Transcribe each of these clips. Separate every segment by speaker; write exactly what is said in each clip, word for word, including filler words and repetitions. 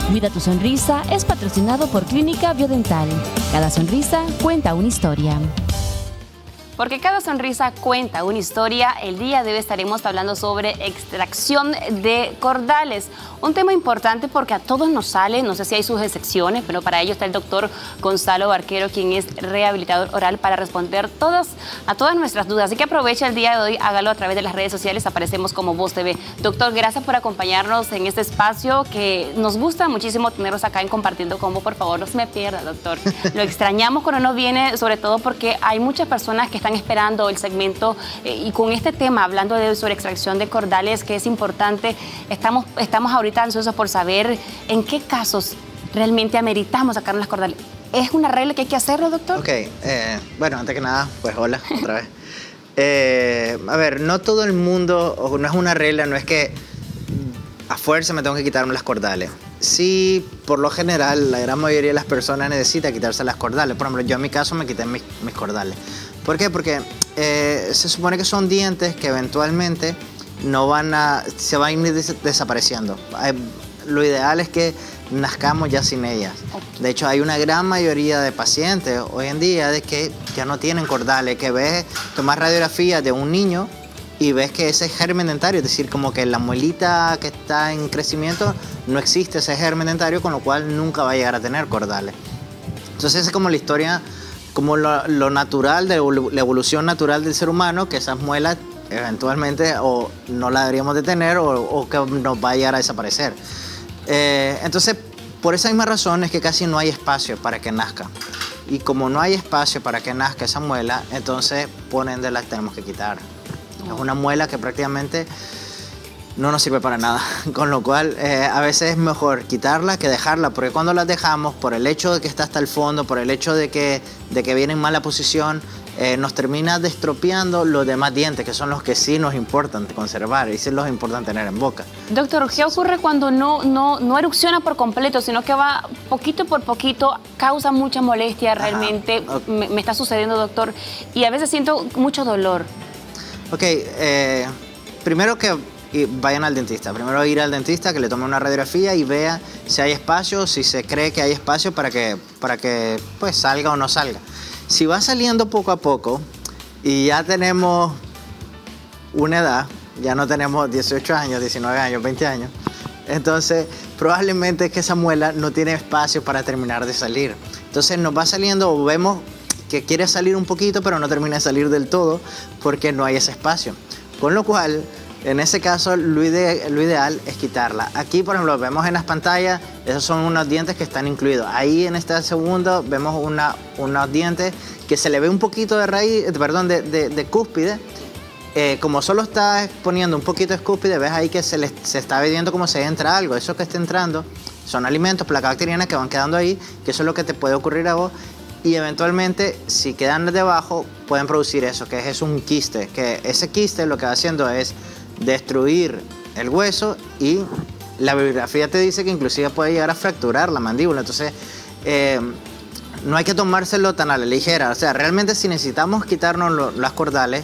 Speaker 1: Cuida tu sonrisa es patrocinado por Clínica Biodental. Cada sonrisa cuenta una historia.
Speaker 2: Porque cada sonrisa cuenta una historia, el día de hoy estaremos hablando sobre extracción de cordales. Un tema importante porque a todos nos sale, no sé si hay sus excepciones, pero para ello está el doctor Gonzalo Barquero, quien es rehabilitador oral, para responder todas, a todas nuestras dudas. Así que aprovecha el día de hoy, hágalo a través de las redes sociales, aparecemos como Voz T V. Doctor, gracias por acompañarnos en este espacio que nos gusta muchísimo tenerlos acá en Compartiendo Combo. Por favor, no se me pierda, doctor. Lo extrañamos cuando no viene, sobre todo porque hay muchas personas que están esperando el segmento eh, y con este tema, hablando de sobre extracción de cordales, que es importante, estamos, estamos ahorita ansiosos por saber en qué casos realmente ameritamos sacar las cordales. ¿Es una regla que hay que hacerlo, doctor?
Speaker 3: Ok, eh, bueno, antes que nada, pues hola, otra vez. Eh, a ver, no todo el mundo, o no es una regla, no es que a fuerza me tengo que quitarme las cordales. Sí, por lo general, la gran mayoría de las personas necesita quitarse las cordales. Por ejemplo, yo en mi caso me quité mis, mis cordales. ¿Por qué? Porque eh, se supone que son dientes que eventualmente no van a, se van a ir des desapareciendo. Hay, lo ideal es que nazcamos ya sin ellas. De hecho, hay una gran mayoría de pacientes hoy en día de que ya no tienen cordales, que ves, tomas radiografías de un niño y ves que ese germen dentario, es decir, como que la muelita que está en crecimiento, no existe ese germen dentario, con lo cual nunca va a llegar a tener cordales. Entonces, es como la historia, como lo, lo natural, de la evolución natural del ser humano, que esas muelas eventualmente o no la deberíamos de tener o, o que nos va a llegar a desaparecer. Eh, entonces, por esa misma razón es que casi no hay espacio para que nazca. Y como no hay espacio para que nazca esa muela, entonces, por ende, la tenemos que quitar. Es una muela que prácticamente no nos sirve para nada, con lo cual eh, a veces es mejor quitarla que dejarla, porque cuando las dejamos, por el hecho de que está hasta el fondo, por el hecho de que, de que viene en mala posición, eh, nos termina destropeando los demás dientes, que son los que sí nos importan conservar y sí los importan tener en boca.
Speaker 2: Doctor, ¿qué ocurre cuando no, no, no erupciona por completo, sino que va poquito por poquito, causa mucha molestia realmente?
Speaker 3: Okay.
Speaker 2: Me, me está sucediendo, doctor, y a veces siento mucho dolor.
Speaker 3: Ok, eh, primero que y vayan al dentista. Primero ir al dentista, que le tome una radiografía y vea si hay espacio, si se cree que hay espacio para que, para que pues, salga o no salga. Si va saliendo poco a poco y ya tenemos una edad, ya no tenemos dieciocho años, diecinueve años, veinte años, entonces probablemente es que esa muela no tiene espacio para terminar de salir. Entonces nos va saliendo o vemos que quiere salir un poquito, pero no termina de salir del todo porque no hay ese espacio. Con lo cual, en ese caso, lo, ide lo ideal es quitarla. Aquí, por ejemplo, vemos en las pantallas, esos son unos dientes que están incluidos. Ahí, en este segundo, vemos una, unos dientes que se le ve un poquito de raíz, perdón, de, de, de cúspide. Eh, como solo está exponiendo un poquito de cúspide, ves ahí que se, le, se está viendo como se entra algo. Eso que está entrando son alimentos, placas bacterianas que van quedando ahí, que eso es lo que te puede ocurrir a vos. Y eventualmente, si quedan debajo, pueden producir eso, que es un quiste. Que ese quiste lo que va haciendo es destruir el hueso y la bibliografía te dice que inclusive puede llegar a fracturar la mandíbula. Entonces, eh, no hay que tomárselo tan a la ligera. O sea, realmente si necesitamos quitarnos lo, las cordales,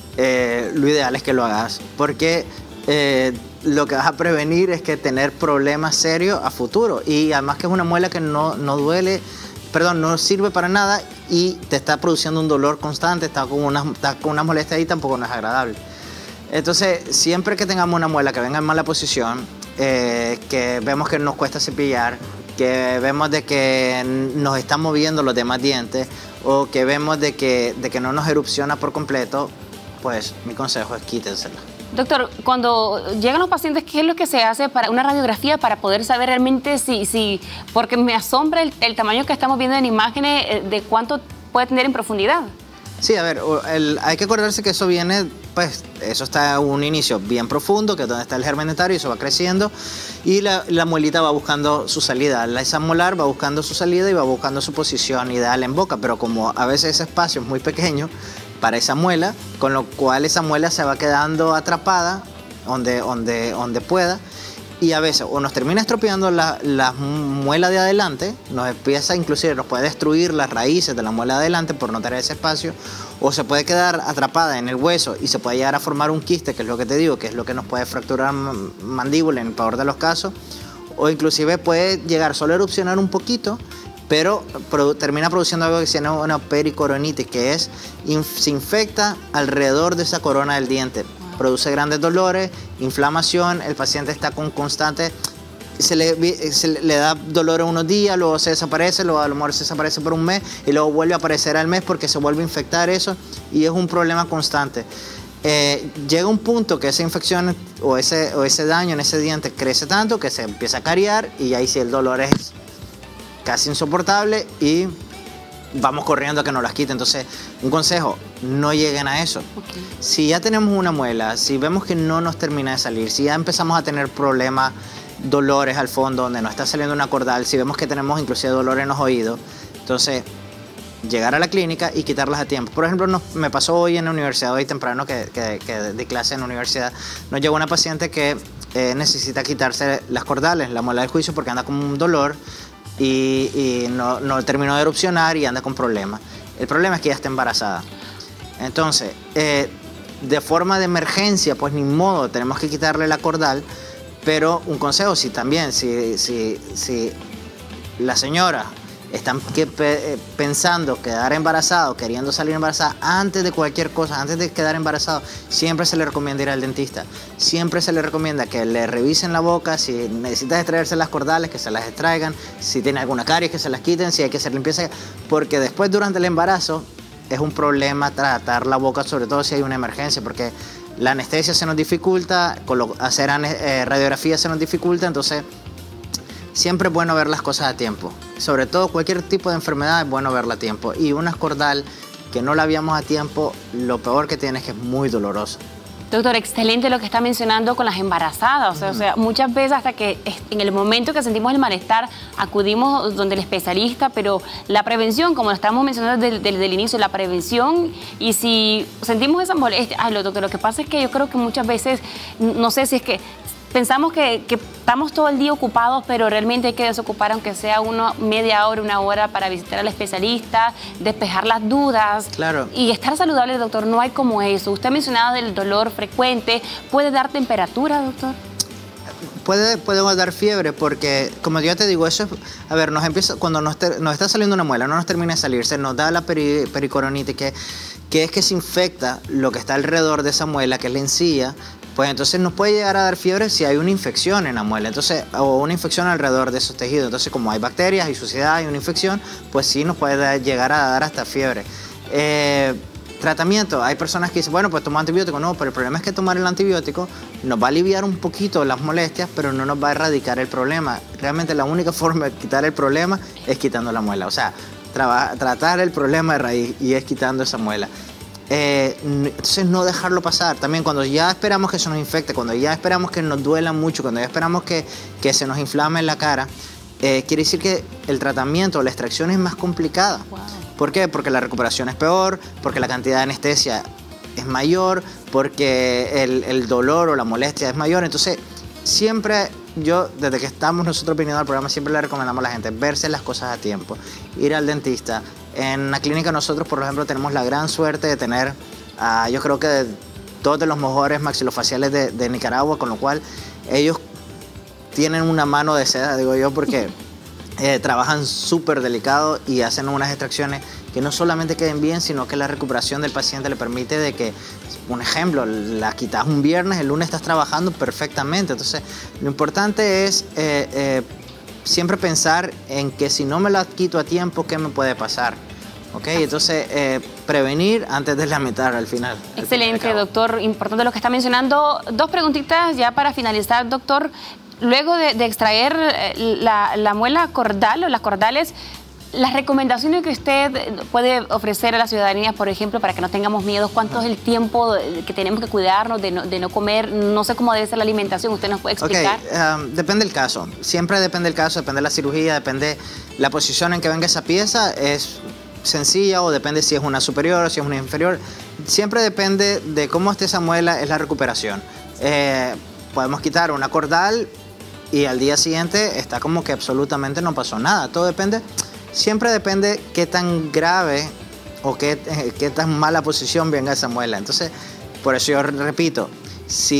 Speaker 3: eh, lo ideal es que lo hagas. Porque eh, lo que vas a prevenir es que tener problemas serios a futuro. Y además que es una muela que no, no duele, perdón, no sirve para nada y te está produciendo un dolor constante, está con una, está con una molestia ahí, tampoco no es agradable. Entonces, siempre que tengamos una muela que venga en mala posición, eh, que vemos que nos cuesta cepillar, que vemos de que nos están moviendo los demás dientes o que vemos de que, de que no nos erupciona por completo, pues mi consejo es quítensela.
Speaker 2: Doctor, cuando llegan los pacientes, ¿qué es lo que se hace para una radiografía para poder saber realmente si, si porque me asombra el, el tamaño que estamos viendo en imágenes de cuánto puede tener en profundidad?
Speaker 3: Sí, a ver, el, hay que acordarse que eso viene, pues, eso está a un inicio bien profundo, que es donde está el germen dentario, y eso va creciendo, y la, la muelita va buscando su salida. La esa molar va buscando su salida y va buscando su posición ideal en boca, pero como a veces ese espacio es muy pequeño para esa muela, con lo cual esa muela se va quedando atrapada donde, donde, donde pueda, y a veces o nos termina estropeando la, la muela de adelante, nos empieza inclusive, nos puede destruir las raíces de la muela de adelante por no tener ese espacio, o se puede quedar atrapada en el hueso y se puede llegar a formar un quiste, que es lo que te digo, que es lo que nos puede fracturar mandíbula en el peor de los casos, o inclusive puede llegar solo a erupcionar un poquito, pero produ termina produciendo algo que se llama una pericoronitis, que es, inf se infecta alrededor de esa corona del diente. Produce grandes dolores, inflamación, el paciente está con constante, se le, se le da dolor unos días, luego se desaparece, luego a lo mejor se desaparece por un mes y luego vuelve a aparecer al mes porque se vuelve a infectar eso y es un problema constante. Eh, llega un punto que esa infección o ese, o ese daño en ese diente crece tanto que se empieza a cariar y ahí sí el dolor es casi insoportable y vamos corriendo a que nos las quite. Entonces, un consejo, no lleguen a eso. Okay. Si ya tenemos una muela, si vemos que no nos termina de salir, si ya empezamos a tener problemas, dolores al fondo donde no está saliendo una cordal, si vemos que tenemos inclusive dolor en los oídos, entonces llegar a la clínica y quitarlas a tiempo. Por ejemplo, nos, me pasó hoy en la universidad, hoy temprano que, que, que di clase en la universidad, nos llegó una paciente que eh, necesita quitarse las cordales, la muela del juicio, porque anda con un dolor y, y no, no terminó de erupcionar y anda con problemas. El problema es que ella está embarazada. Entonces, eh, de forma de emergencia, pues ni modo, tenemos que quitarle la cordal, pero un consejo, si también, si, si, si la señora está que, pe, pensando quedar embarazada o queriendo salir embarazada, antes de cualquier cosa, antes de quedar embarazado, siempre se le recomienda ir al dentista. Siempre se le recomienda que le revisen la boca, si necesita extraerse las cordales, que se las extraigan, si tiene alguna caries, que se las quiten, si hay que hacer limpieza, porque después durante el embarazo es un problema tratar la boca, sobre todo si hay una emergencia, porque la anestesia se nos dificulta, hacer eh, radiografía se nos dificulta, entonces siempre es bueno ver las cosas a tiempo. Sobre todo cualquier tipo de enfermedad es bueno verla a tiempo. Y una cordal que no la veamos a tiempo, lo peor que tiene es que es muy doloroso.
Speaker 2: Doctor, excelente lo que está mencionando con las embarazadas. O sea, uh-huh. o sea, muchas veces hasta que en el momento que sentimos el malestar acudimos donde el especialista, pero la prevención, como lo estamos mencionando desde, desde el inicio, la prevención, y si sentimos esa molestia, ay, lo, doctor, lo que pasa es que yo creo que muchas veces, no sé si es que pensamos que, que estamos todo el día ocupados, pero realmente hay que desocupar aunque sea uno, media hora, una hora para visitar al especialista, despejar las dudas.
Speaker 3: Claro.
Speaker 2: Y estar saludable, doctor, no hay como eso. Usted ha mencionado del dolor frecuente. ¿Puede dar temperatura, doctor?
Speaker 3: Puede, puede dar fiebre porque, como yo te digo, eso es, a ver, nos empieza, cuando nos, ter, nos está saliendo una muela, no nos termina de salir, se nos da la peri, pericoronitis, que, que es que se infecta lo que está alrededor de esa muela, que es la encía. Pues entonces nos puede llegar a dar fiebre si hay una infección en la muela, entonces, o una infección alrededor de esos tejidos. Entonces, como hay bacterias y suciedad y una infección, pues sí nos puede dar, llegar a dar hasta fiebre. Eh, tratamiento, hay personas que dicen, bueno, pues toma antibiótico. No, pero el problema es que tomar el antibiótico nos va a aliviar un poquito las molestias, pero no nos va a erradicar el problema. Realmente la única forma de quitar el problema es quitando la muela. O sea, tratar el problema de raíz y es quitando esa muela. Eh, entonces no dejarlo pasar. También cuando ya esperamos que se nos infecte, cuando ya esperamos que nos duela mucho, cuando ya esperamos que, que se nos inflame en la cara, eh, quiere decir que el tratamiento, la extracción es más complicada. Wow. ¿Por qué? Porque la recuperación es peor, porque la cantidad de anestesia es mayor, porque el, el dolor o la molestia es mayor. Entonces siempre yo, desde que estamos nosotros viniendo al programa, siempre le recomendamos a la gente verse las cosas a tiempo, ir al dentista. En la clínica nosotros, por ejemplo, tenemos la gran suerte de tener, uh, yo creo que de, dos de los mejores maxilofaciales de, de Nicaragua, con lo cual ellos tienen una mano de seda, digo yo, porque eh, trabajan súper delicado y hacen unas extracciones que no solamente queden bien, sino que la recuperación del paciente le permite de que, un ejemplo, la quitas un viernes, el lunes estás trabajando perfectamente. Entonces, lo importante es eh, eh, siempre pensar en que si no me la quito a tiempo, ¿qué me puede pasar? ¿Ok? Entonces, eh, prevenir antes de lamentar al final.
Speaker 2: Excelente, doctor. Importante lo que está mencionando. Dos preguntitas ya para finalizar, doctor. Luego de, de extraer la, la muela cordal o las cordales, las recomendaciones que usted puede ofrecer a la ciudadanía, por ejemplo, para que no tengamos miedo, ¿cuánto es el tiempo que tenemos que cuidarnos de no, de no comer? No sé cómo debe ser la alimentación, ¿usted nos puede explicar?
Speaker 3: Okay, um, depende del caso, siempre depende del caso, depende de la cirugía, depende la posición en que venga esa pieza, es sencilla o depende si es una superior o si es una inferior, siempre depende de cómo esté esa muela, es la recuperación. Eh, podemos quitar una cordal y al día siguiente está como que absolutamente no pasó nada, todo depende. Siempre depende qué tan grave o qué, qué tan mala posición venga esa muela. Entonces, por eso yo repito, si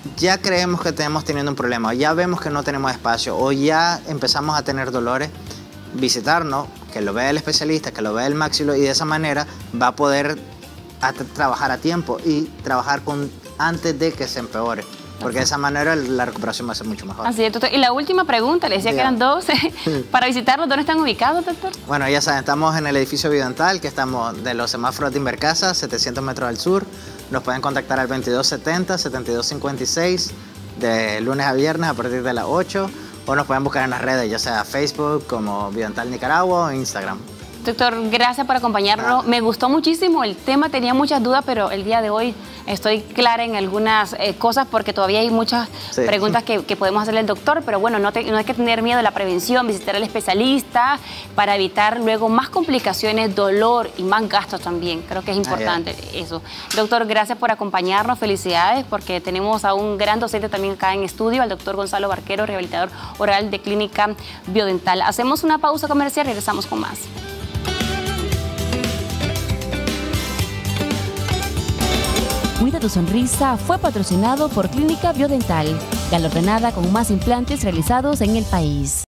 Speaker 3: ya creemos que tenemos teniendo un problema, ya vemos que no tenemos espacio o ya empezamos a tener dolores, visitarnos, que lo vea el especialista, que lo vea el maxilo y de esa manera va a poder a trabajar a tiempo y trabajar con, antes de que se empeore. Porque de esa manera la recuperación va a ser mucho mejor.
Speaker 2: Así es, doctor. Y la última pregunta, le decía sí, que eran dos. Para visitarlos, ¿dónde están ubicados, doctor?
Speaker 3: Bueno, ya saben, estamos en el edificio Biodental, que estamos de los semáforos de Invercasa, setecientos metros al sur. Nos pueden contactar al veintidós setenta, setenta y dos cincuenta y seis, de lunes a viernes a partir de las ocho. O nos pueden buscar en las redes, ya sea Facebook, como Biodental Nicaragua o Instagram.
Speaker 2: Doctor, gracias por acompañarnos. Ah. Me gustó muchísimo el tema, tenía muchas dudas, pero el día de hoy estoy clara en algunas eh, cosas porque todavía hay muchas sí. preguntas que, que podemos hacerle al doctor, pero bueno, no, te, no hay que tener miedo de la prevención, visitar al especialista para evitar luego más complicaciones, dolor y más gastos también. Creo que es importante ah, eso. Doctor, gracias por acompañarnos, felicidades porque tenemos a un gran docente también acá en estudio, al doctor Gonzalo Barquero, rehabilitador oral de Clínica Biodental. Hacemos una pausa comercial y regresamos con más.
Speaker 1: Cuida tu sonrisa fue patrocinado por Clínica Biodental, galardonada con más implantes realizados en el país.